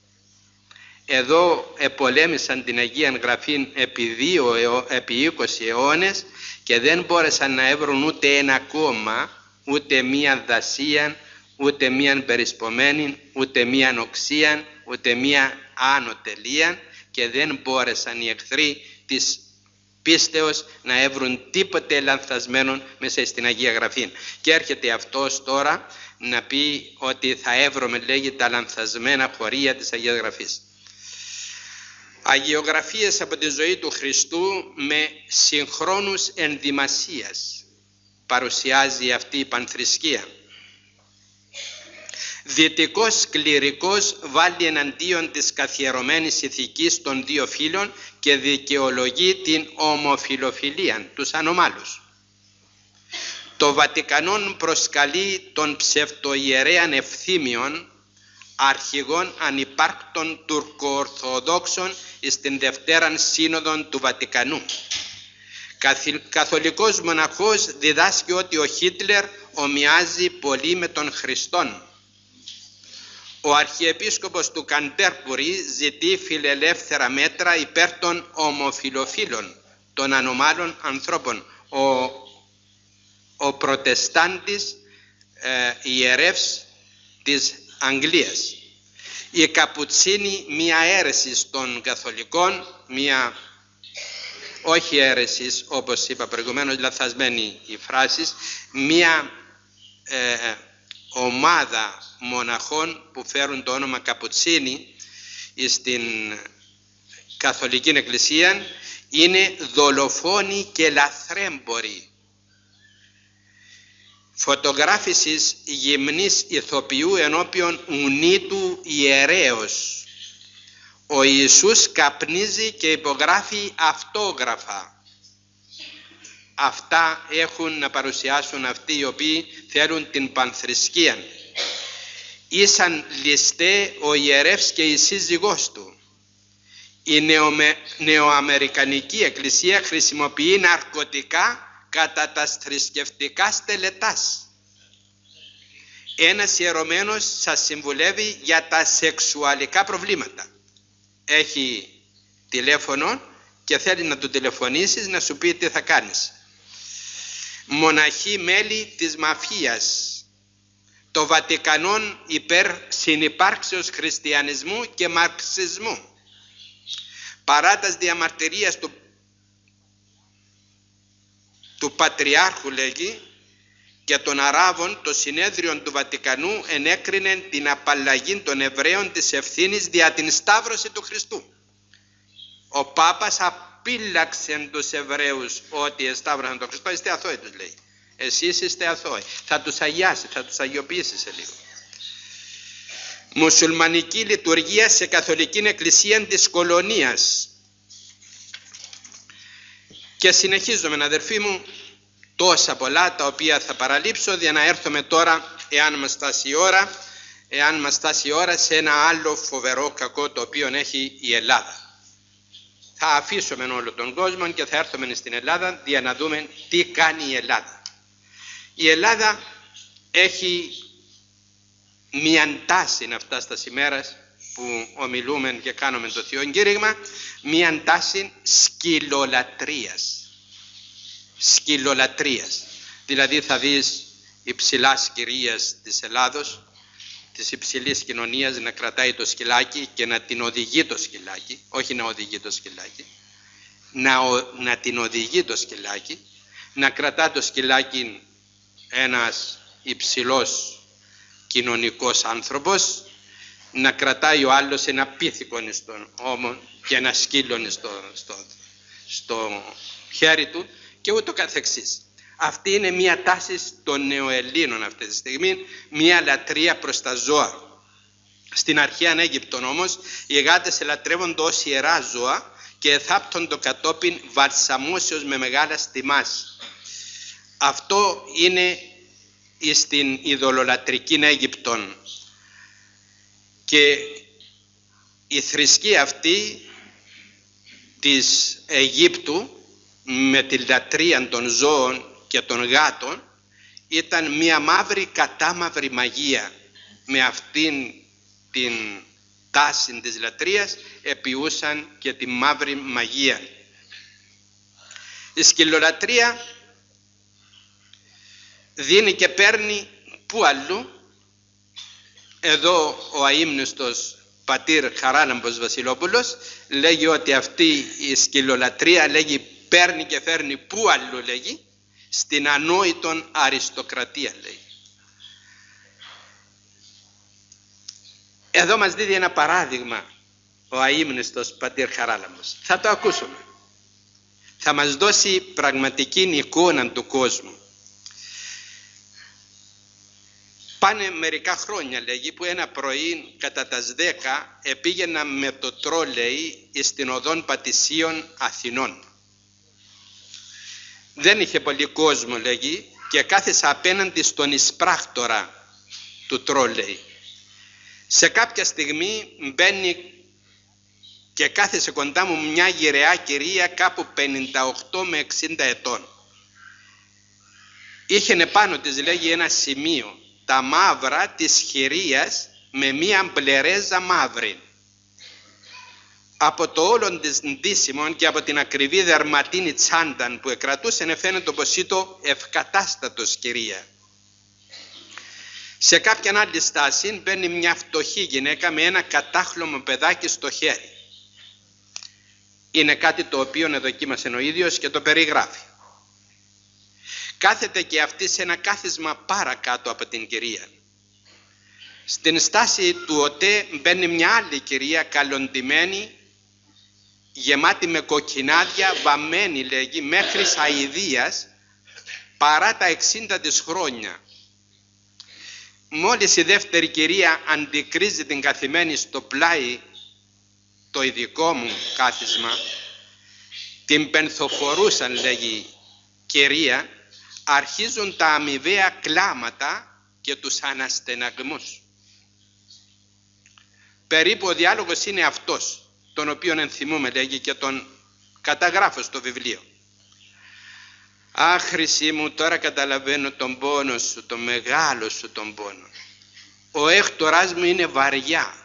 Εδώ επολέμησαν την Αγία Γραφή επί, δύο, επί είκοσι αιώνες και δεν μπόρεσαν να έβρουν ούτε ένα κόμμα, ούτε μία δασία, ούτε μίαν περισπομένη, ούτε μίαν οξία, ούτε μία άνω τελεία και δεν μπόρεσαν οι εχθροί της πίστεως να έβρουν τίποτε λανθασμένο μέσα στην Αγία Γραφή. Και έρχεται αυτός τώρα να πει ότι θα έβρωμε, λέγει, τα λανθασμένα χωρία της Αγίας Γραφής. Αγιογραφίες από τη ζωή του Χριστού με συγχρόνους ενδυμασίας παρουσιάζει αυτή η πανθρησκεία. Δυτικός κληρικός βάλει εναντίον της καθιερωμένης ηθικής των δύο φύλων και δικαιολογεί την ομοφιλοφιλία, τους ανομάλους. Το Βατικανόν προσκαλεί τον ψευτοϊερέαν Ευθύμιον, αρχηγών ανυπάρκτων τουρκοορθοδόξων στην Δευτέραν Σύνοδον του Βατικανού. Καθολικός μοναχός διδάσκει ότι ο Χίτλερ ομοιάζει πολύ με τον Χριστόν. Ο Αρχιεπίσκοπος του Καντερμπουρι ζητεί φιλελεύθερα μέτρα υπέρ των ομοφιλοφίλων, των ανομάλων ανθρώπων. Ο, ο προτεστάντης ε, ιερεύς της Αγγλίας. Η Καπουτσίνη, μία αίρεση των καθολικών, μία όχι αίρεση όπως είπα προηγουμένως, λαθασμένη η φράση, μία ε, ομάδα μοναχών που φέρουν το όνομα Καπουτσίνη στην Καθολική Εκκλησία, είναι δολοφόνοι και λαθρέμποροι. Φωτογράφησης γυμνής ηθοποιού ενώπιον ουνήτου ιερέως. Ο Ιησούς καπνίζει και υπογράφει αυτόγραφα. Αυτά έχουν να παρουσιάσουν αυτοί οι οποίοι θέλουν την πανθρησκεία. Ήσαν ληστέ ο ιερεύς και η σύζυγός του. Η νεομε... νεοαμερικανική εκκλησία χρησιμοποιεί ναρκωτικά κατά τα θρησκευτικά στελετάς. Ένας ιερωμένος σας συμβουλεύει για τα σεξουαλικά προβλήματα. Έχει τηλέφωνο και θέλει να του τηλεφωνήσεις να σου πει τι θα κάνεις. Μοναχοί μέλη της μαφίας. Το Βατικανόν υπέρ συνυπάρξεως χριστιανισμού και μαρξισμού. Παρά τας διαμαρτυρίας του, του Πατριάρχου, λέγει, και των Αράβων, το συνέδριο του Βατικανού ενέκρινε την απαλλαγή των Εβραίων της ευθύνης δια την Σταύρωση του Χριστού. Ο Πάπας απείλαξε τους Εβραίους ότι εσταύρωσαν τον Χριστό. Είστε αθώοι, τους λέει. Εσείς είστε αθώοι. Θα τους αγιάσει, θα τους αγιοποιήσει σε λίγο. Μουσουλμανική λειτουργία σε Καθολική Εκκλησία της Κολονίας. Και συνεχίζουμε, αδερφοί μου, τόσα πολλά τα οποία θα παραλείψω για να έρθουμε τώρα, εάν μας φτάσει η ώρα, εάν μας φτάσει η ώρα, σε ένα άλλο φοβερό κακό το οποίο έχει η Ελλάδα. Θα αφήσουμε όλο τον κόσμο και θα έρθουμε στην Ελλάδα για να δούμε τι κάνει η Ελλάδα. Η Ελλάδα έχει μια τάση αυτά στα ημέρας που ομιλούμε και κάνουμε το Θείο Κήρυγμα, μια τάση σκυλολατρίας. Σκυλολατρίας. Δηλαδή θα δεις υψηλάς κυρίας της Ελλάδος, της υψηλής κοινωνίας, να κρατάει το σκυλάκι και να την οδηγεί το σκυλάκι, όχι να οδηγεί το σκυλάκι, να, ο, να την οδηγεί το σκυλάκι, να κρατά το σκυλάκι ένας υψηλός κοινωνικός άνθρωπος, να κρατάει ο άλλος ένα πίθηκο στον ώμο και ένα σκύλο στο, στο, στο χέρι του και ούτω καθεξής. Αυτή είναι μια τάση των νεοελλήνων αυτή τη στιγμή, μια λατρεία προς τα ζώα. Στην αρχαία Αίγυπτον όμως οι γάτες ελατρεύονται ως ιερά ζώα και εθάπτονται κατόπιν βαλσαμούσεως με μεγάλα τιμάς. Αυτό είναι στην ειδωλολατρική Αίγυπτον. Και η θρησκεία αυτή της Αιγύπτου με τη λατρεία των ζώων και των γάτων ήταν μια μαύρη κατάμαυρη μαγεία. Με αυτήν την τάση της λατρείας επιούσαν και τη μαύρη μαγεία. Η σκυλολατρεία δίνει και παίρνει πού αλλού. Εδώ ο αείμνηστος πατήρ Χαράλαμπος Βασιλόπουλος λέγει ότι αυτή η σκυλολατρεία λέγει παίρνει και φέρνει πού αλλού, λέγει, στην ανόητον αριστοκρατία, λέει. Εδώ μας δίδει ένα παράδειγμα ο αείμνηστος πατήρ Χαράλαμπος. Θα το ακούσουμε. Θα μας δώσει πραγματική εικόνα του κόσμου. Πάνε μερικά χρόνια, λέγει, που ένα πρωί κατά τας δέκα επήγαινα με το τρόλεϊ στην οδόν Πατησίων Αθηνών. Δεν είχε πολύ κόσμο, λέγει, και κάθεσα απέναντι στον εισπράκτορα του τρόλεϊ. Σε κάποια στιγμή μπαίνει και κάθεσε κοντά μου μια γυραιά κυρία κάπου πενήντα οκτώ με εξήντα ετών. Είχε πάνω της, λέγει, ένα σημείο, τα μαύρα της χειρίας με μία μπλερέζα μαύρη. Από το όλον της ντύσιμον και από την ακριβή δερματίνη τσάνταν που εκρατούσε φαίνεται πως ήταν ευκατάστατος κυρία. Σε κάποια άλλη στάση μπαίνει μια φτωχή γυναίκα με ένα κατάχλωμο παιδάκι στο χέρι. Είναι κάτι το οποίο εδοκίμασε ο ίδιος και το περιγράφει. Κάθεται και αυτή σε ένα κάθισμα παρακάτω από την κυρία. Στην στάση του ΟΤΕ μπαίνει μια άλλη κυρία καλοντημένη, γεμάτη με κοκκινάδια, βαμμένη, λέγει, μέχρι αηδίας, παρά τα εξήντα της χρόνια. Μόλις η δεύτερη κυρία αντικρίζει την καθημένη στο πλάι το ειδικό μου κάθισμα, την πενθοφορούσαν, λέγει, κυρία, αρχίζουν τα αμοιβαία κλάματα και τους αναστεναγμούς. Περίπου ο διάλογος είναι αυτός, τον οποίον ενθυμούμε, λέγει, και τον καταγράφω στο βιβλίο. «Αχ, Χρυσή μου, τώρα καταλαβαίνω τον πόνο σου, τον μεγάλο σου τον πόνο. Ο έκτορας μου είναι βαριά.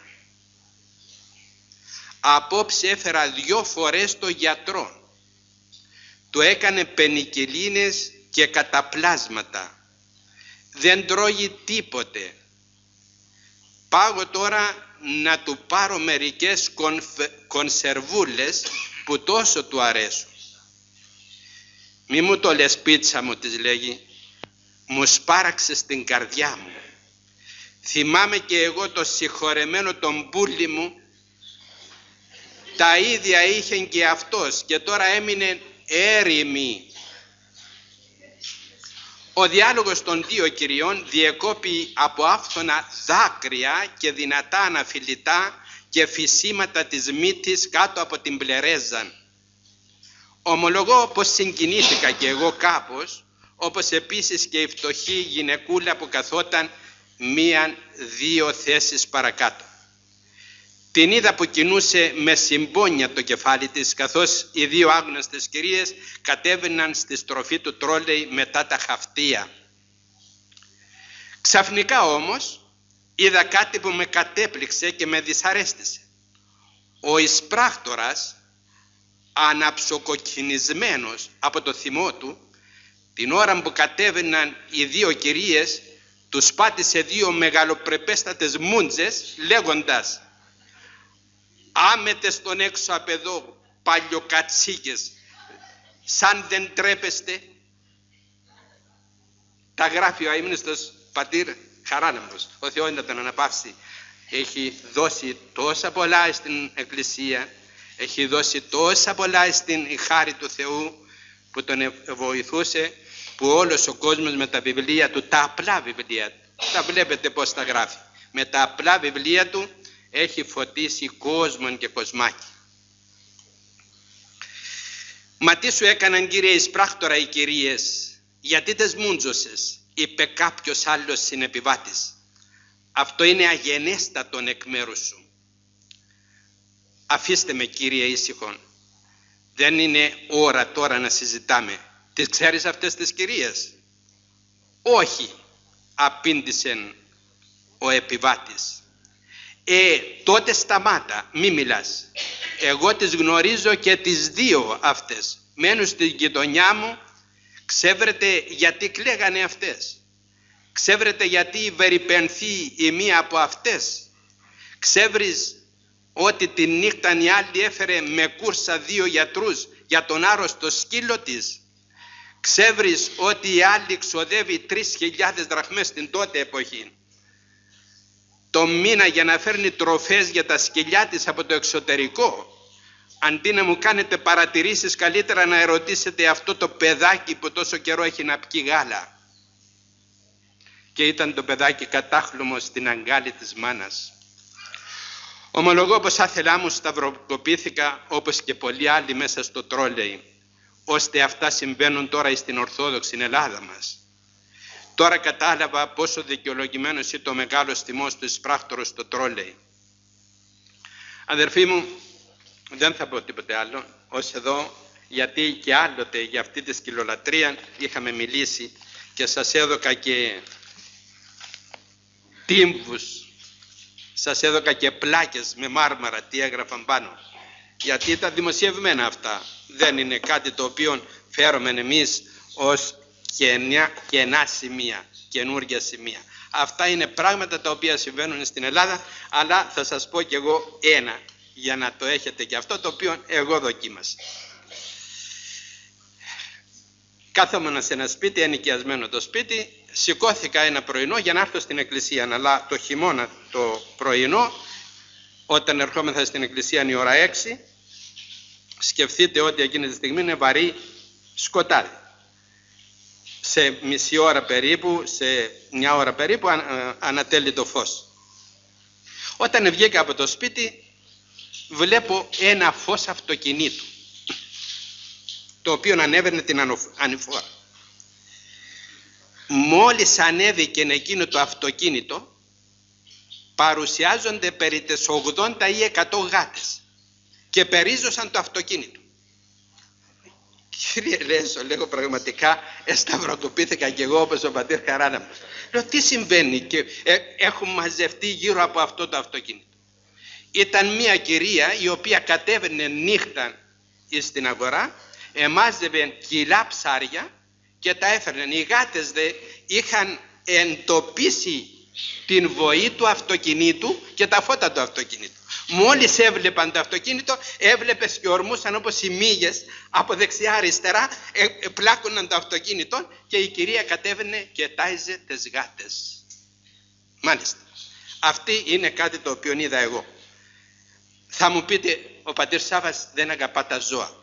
Απόψε έφερα δυο φορές το γιατρό. Του έκανε πενικελίνες και καταπλάσματα. Δεν τρώγει τίποτε. Πάγω τώρα να του πάρω μερικές κονφε, κονσερβούλες που τόσο του αρέσουν. Μη μου το λες, πίτσα μου, της λέγει, μου σπάραξε στην καρδιά μου. Θυμάμαι και εγώ το συγχωρεμένο τον πουλί μου, τα ίδια είχε και αυτός και τώρα έμεινε έρημη». Ο διάλογος των δύο κυριών διεκόπη από άφθονα δάκρυα και δυνατά αναφιλητά και φυσίματα της μύτης κάτω από την πλερέζαν. Ομολογώ πως συγκινήθηκα και εγώ κάπως, όπως επίσης και η φτωχή γυναικούλα που καθόταν μία-δύο θέσεις παρακάτω. Την είδα που κινούσε με συμπόνια το κεφάλι της, καθώς οι δύο άγνωστες κυρίες κατέβαιναν στη στροφή του τρόλεϊ μετά τα χαυτία. Ξαφνικά όμως είδα κάτι που με κατέπληξε και με δυσαρέστησε. Ο εισπράκτορας, αναψοκοκκινισμένος από το θυμό του, την ώρα που κατέβαιναν οι δύο κυρίες, τους πάτησε δύο μεγαλοπρεπέστατες μούντζες λέγοντας: «Άμετε στον έξω απ' εδώ, παλιοκατσίκες, σαν δεν τρέπεστε». Τα γράφει ο αείμνηστος πατήρ Χαράλαμπος. Ο Θεός να τον αναπαύσει. Έχει δώσει τόσα πολλά στην Εκκλησία, έχει δώσει τόσα πολλά στην χάρη του Θεού που τον βοηθούσε, που όλος ο κόσμος με τα βιβλία του, τα απλά βιβλία, τα βλέπετε πώς τα γράφει, με τα απλά βιβλία του έχει φωτίσει κόσμον και κοσμάκι. «Μα τι σου έκαναν, Κύριε εισπράκτορα, οι κυρίες, γιατί τες μούντζωσες?» είπε κάποιος άλλος συνεπιβάτης. «Αυτό είναι αγενέστατον εκ μέρους σου». «Αφήστε με, Κύριε, ήσυχον. Δεν είναι ώρα τώρα να συζητάμε. Τις ξέρεις αυτές τις κυρίες?» «Όχι», απήντησε ο επιβάτης. «Ε, τότε σταμάτα, μη μιλάς. Εγώ τις γνωρίζω και τις δύο αυτές. Μένουν στη γειτονιά μου. Ξέβρετε γιατί κλαίγανε αυτές. Ξέβρετε γιατί βερυπενθεί η μία από αυτές. Ξέβρεις ότι τη νύχτα η άλλη έφερε με κούρσα δύο γιατρούς για τον άρρωστο σκύλο της. Ξέβρεις ότι η άλλη ξοδεύει τρεις χιλιάδες δραχμές στην τότε εποχή το μήνα για να φέρνει τροφές για τα σκυλιά της από το εξωτερικό. Αντί να μου κάνετε παρατηρήσεις, καλύτερα να ερωτήσετε αυτό το παιδάκι που τόσο καιρό έχει να πιει γάλα». Και ήταν το παιδάκι κατάχλωμο στην αγκάλη της μάνας. Ομολογώ πως άθελά μου σταυροκοπήθηκα, όπως και πολλοί άλλοι μέσα στο τρόλεϊ, ώστε αυτά συμβαίνουν τώρα στην Ορθόδοξη Ελλάδα μας. Τώρα κατάλαβα πόσο δικαιολογημένος είναι το μεγάλος τιμός του εισπράκτορος στο τρόλεϊ. Αδερφοί μου, δεν θα πω τίποτε άλλο ως εδώ, γιατί και άλλοτε για αυτή τη σκυλολατρεία είχαμε μιλήσει και σας έδωκα και τύμβους, σας έδωκα και πλάκες με μάρμαρα τι έγραφαν πάνω, γιατί ήταν δημοσιευμένα αυτά. Δεν είναι κάτι το οποίο φέρουμε εμείς ως κενά, κενά σημεία, καινούργια σημεία. Αυτά είναι πράγματα τα οποία συμβαίνουν στην Ελλάδα, αλλά θα σας πω κι εγώ ένα, για να το έχετε και αυτό, το οποίο εγώ δοκίμασα. Κάθομαι σε ένα σπίτι, ενοικιασμένο το σπίτι, σηκώθηκα ένα πρωινό για να έρθω στην εκκλησία, αλλά το χειμώνα το πρωινό, όταν ερχόμεθα στην εκκλησία είναι η ώρα έξι, σκεφτείτε ότι εκείνη τη στιγμή είναι βαρύ σκοτάδι. Σε μισή ώρα περίπου, σε μια ώρα περίπου ανατέλει το φως. Όταν βγήκα από το σπίτι βλέπω ένα φως αυτοκινήτου, το οποίο ανέβαινε την ανηφόρα. Μόλις ανέβηκε εκείνο το αυτοκίνητο, παρουσιάζονται περί τις ογδόντα ή εκατό γάτες και περίζωσαν το αυτοκίνητο. Κύριε Λέσο, λέγω, πραγματικά εσταυροκοπήθηκα κι εγώ όπως ο πατήρ Χαράλαμπος. Λέω, τι συμβαίνει? Και ε, έχουν μαζευτεί γύρω από αυτό το αυτοκίνητο. Ήταν μια κυρία η οποία κατέβαινε νύχτα στην αγορά, εμάζευε κιλά ψάρια και τα έφερνε. Οι γάτες δε είχαν εντοπίσει την βοή του αυτοκινήτου και τα φώτα του αυτοκινήτου. Μόλις έβλεπαν το αυτοκίνητο, έβλεπες και ορμούσαν όπως οι μύγες από δεξιά αριστερά, ε, ε, πλάκωναν το αυτοκίνητο και η κυρία κατέβαινε και τάιζε τις γάτες. Μάλιστα. Αυτή είναι κάτι το οποίο είδα εγώ. Θα μου πείτε, ο πατήρ Σάββας δεν αγαπά τα ζώα.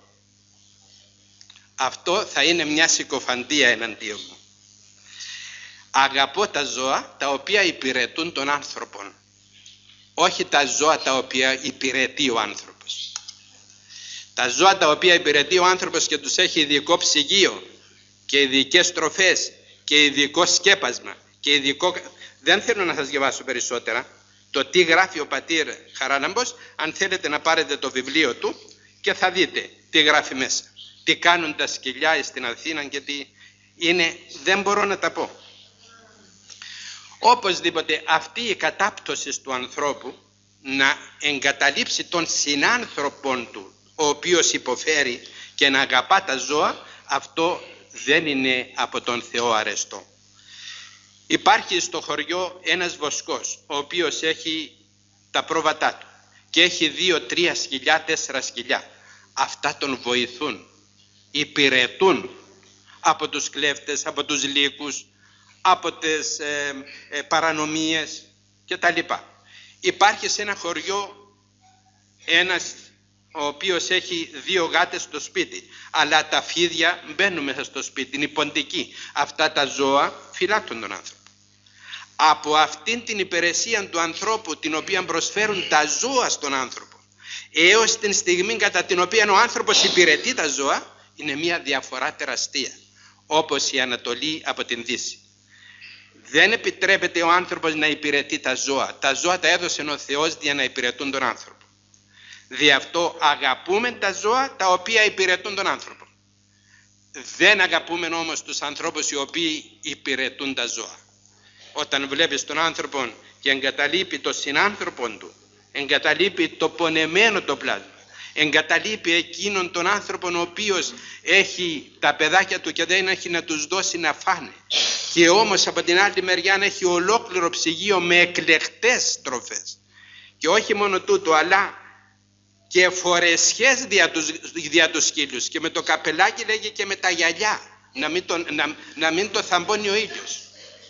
Αυτό θα είναι μια συκοφαντία εναντίον μου. Αγαπώ τα ζώα τα οποία υπηρετούν τον άνθρωπον, όχι τα ζώα τα οποία υπηρετεί ο άνθρωπος. Τα ζώα τα οποία υπηρετεί ο άνθρωπος και τους έχει ειδικό ψυγείο και ειδικές τροφές και ειδικό σκέπασμα και ειδικό... Δεν θέλω να σας διαβάσω περισσότερα το τι γράφει ο πατήρ Χαράλαμπος. Αν θέλετε να πάρετε το βιβλίο του και θα δείτε τι γράφει μέσα. Τι κάνουν τα σκυλιά στην Αθήνα και τι είναι, δεν μπορώ να τα πω. Οπωσδήποτε αυτή η κατάπτωση του ανθρώπου να εγκαταλείψει τον συνάνθρωπον του, ο οποίος υποφέρει, και να αγαπά τα ζώα, αυτό δεν είναι από τον Θεό αρεστό. Υπάρχει στο χωριό ένας βοσκός, ο οποίος έχει τα πρόβατά του και έχει δύο, τρία σκυλιά, τέσσερα σκυλιά. Αυτά τον βοηθούν, υπηρετούν από τους κλέφτες, από τους λύκους, από τις ε, ε, παρανομίες και τα λοιπά. Υπάρχει σε ένα χωριό ένας ο οποίος έχει δύο γάτες στο σπίτι, αλλά τα φίδια μπαίνουν μέσα στο σπίτι, είναι ποντικοί. Αυτά τα ζώα φυλάττουν τον άνθρωπο. Από αυτήν την υπηρεσία του ανθρώπου, την οποία προσφέρουν τα ζώα στον άνθρωπο, έως την στιγμή κατά την οποία ο άνθρωπος υπηρετεί τα ζώα, είναι μια διαφορά τεραστία, όπως η Ανατολή από την Δύση. Δεν επιτρέπεται ο άνθρωπος να υπηρετεί τα ζώα. Τα ζώα τα έδωσε ο Θεός για να υπηρετούν τον άνθρωπο. Δι' αυτό αγαπούμε τα ζώα τα οποία υπηρετούν τον άνθρωπο. Δεν αγαπούμε όμως τους ανθρώπους οι οποίοι υπηρετούν τα ζώα. Όταν βλέπεις τον άνθρωπο και εγκαταλείπει τον συνάνθρωπο του, εγκαταλείπει το πονεμένο το πλάσμα, εγκαταλείπει εκείνον τον άνθρωπο ο οποίος έχει τα παιδάκια του και δεν έχει να τους δώσει να φάνε, και όμως από την άλλη μεριά έχει ολόκληρο ψυγείο με εκλεκτές τροφές, και όχι μόνο τούτο, αλλά και φορεσιές δια τους, δια τους σκύλους, και με το καπελάκι λέγει και με τα γυαλιά, να μην, τον, να, να μην το θαμπώνει ο ήλιος.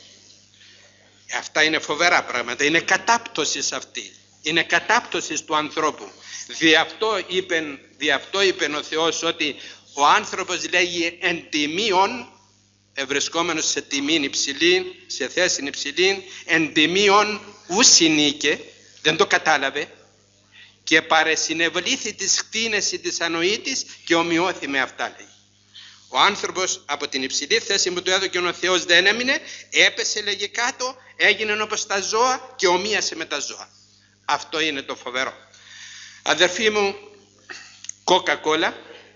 Αυτά είναι φοβερά πράγματα, είναι κατάπτωσης αυτή, είναι κατάπτωσης του ανθρώπου. Δι' αυτό είπε, δι' αυτό είπε ο Θεός ότι ο άνθρωπος λέγει εν τιμίον, ευρισκόμενος σε τιμήν υψηλή, σε θέση υψηλή, εν τιμίον ουσινίκε, δεν το κατάλαβε, και παρεσυνευλήθη της χτίνεση της ανοήτης και ομοιώθη με αυτά, λέει. Ο άνθρωπος από την υψηλή θέση που του έδωκε ο Θεός δεν έμεινε, έπεσε, λέγε, κάτω, έγινε όπως τα ζώα και ομοίασε με τα ζώα. Αυτό είναι το φοβερό. Αδερφοί μου, κόκα-κόλα,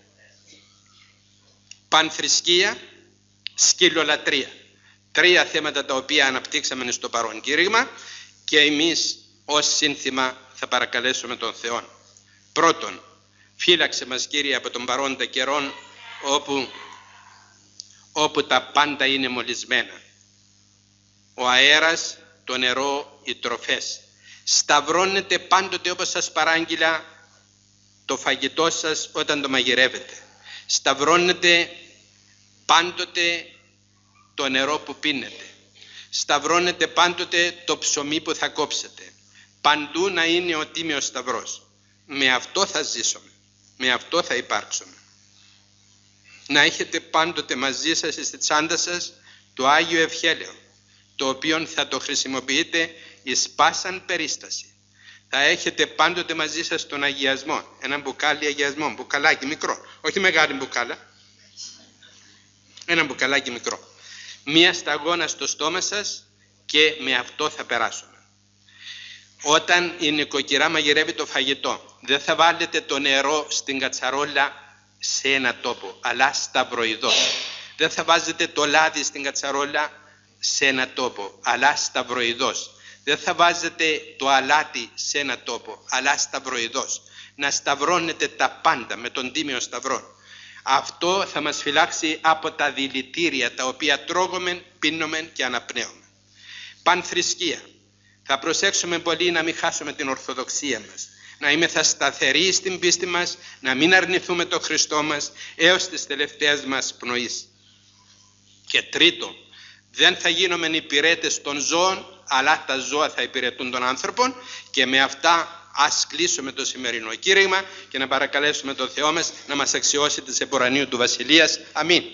πανθρησκεία, σκυλολατρεία. Τρία θέματα τα οποία αναπτύξαμε στο παρόν κήρυγμα και εμείς ως σύνθημα θα παρακαλέσουμε τον Θεό. Πρώτον, φύλαξε μας, Κύριε, από τον παρόντα καιρόν όπου, όπου τα πάντα είναι μολυσμένα. Ο αέρας, το νερό, οι τροφές. Σταυρώνετε πάντοτε, όπως σας παράγγειλα, το φαγητό σας όταν το μαγειρεύετε. Σταυρώνετε πάντοτε το νερό που πίνετε. Σταυρώνετε πάντοτε το ψωμί που θα κόψετε. Παντού να είναι ο τίμιος σταυρός. Με αυτό θα ζήσουμε. Με αυτό θα υπάρξουμε. Να έχετε πάντοτε μαζί σας στη τσάντα σας το Άγιο Ευχέλαιο, το οποίο θα το χρησιμοποιείτε εις πάσαν περίσταση. Θα έχετε πάντοτε μαζί σας τον αγιασμό, ένα μπουκάλι αγιασμό, μπουκαλάκι μικρό, όχι μεγάλη μπουκάλα, ένα μπουκαλάκι μικρό. Μία σταγόνα στο στόμα σας και με αυτό θα περάσουμε. Όταν η νοικοκυρά μαγειρεύει το φαγητό, δεν θα βάλετε το νερό στην κατσαρόλα σε ένα τόπο, αλλά σταυροειδώς. Δεν θα βάζετε το λάδι στην κατσαρόλα σε ένα τόπο, αλλά σταυροειδώς. Δεν θα βάζετε το αλάτι σε ένα τόπο, αλλά σταυροειδώς. Να σταυρώνετε τα πάντα με τον τίμιο σταυρό. Αυτό θα μας φυλάξει από τα δηλητήρια τα οποία τρώγουμε, πίνουμε και αναπνέουμε. Πανθρησκεία. Θα προσέξουμε πολύ να μην χάσουμε την ορθοδοξία μας. Να είμαστε σταθεροί στην πίστη μας, να μην αρνηθούμε το Χριστό μας έως τις τελευταίες μας πνοής. Και τρίτο, δεν θα γίνουμε υπηρέτες των ζώων, αλλά τα ζώα θα υπηρετούν τον άνθρωπο, και με αυτά ας κλείσουμε το σημερινό κήρυγμα και να παρακαλέσουμε τον Θεό μας να μας αξιώσει της εμπορανίου του Βασιλείας. Αμήν.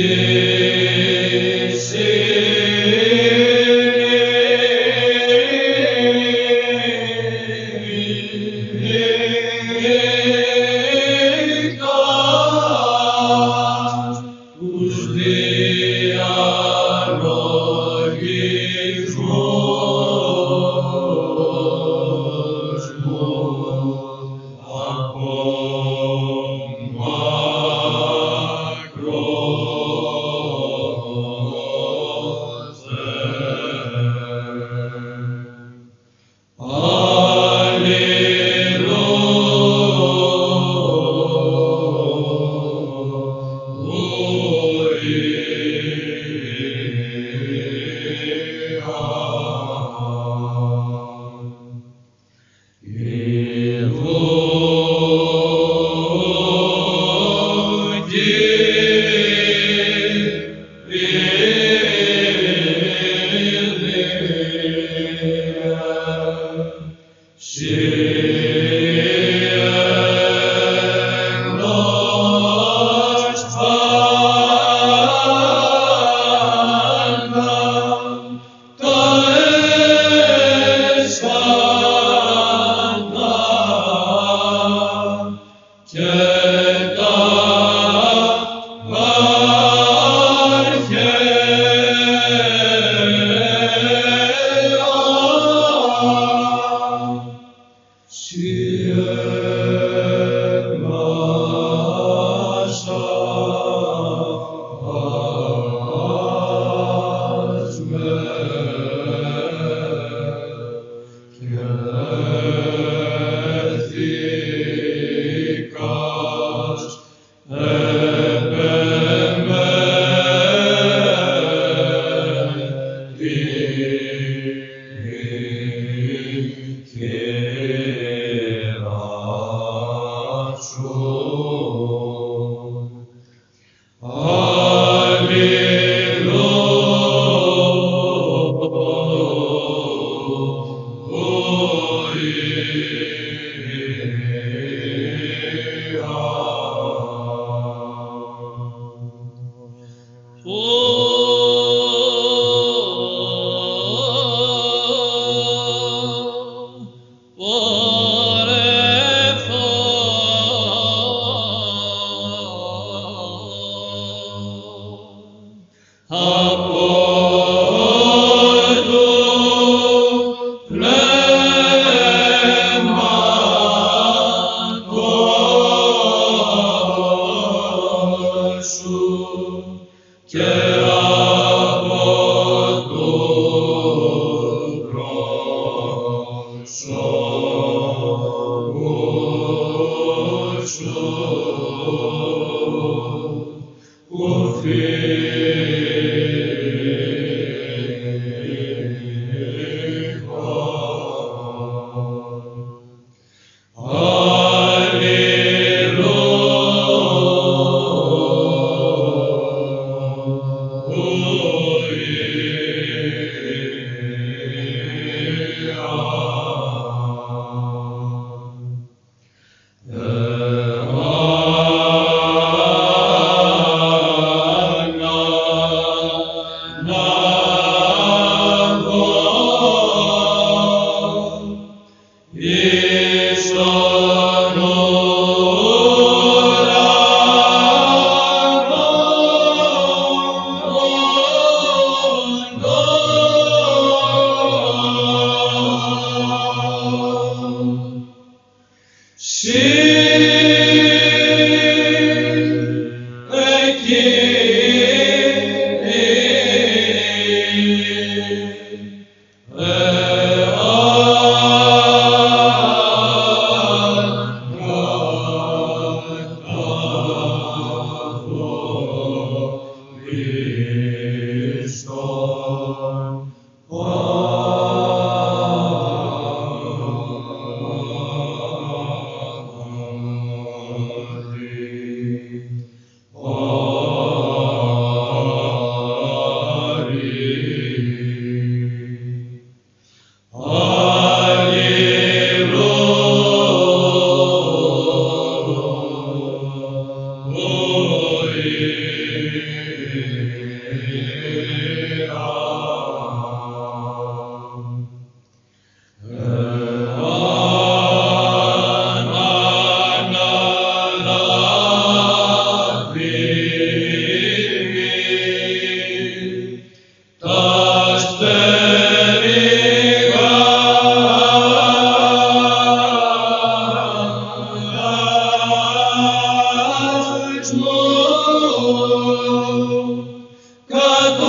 She Alleluia. κατ'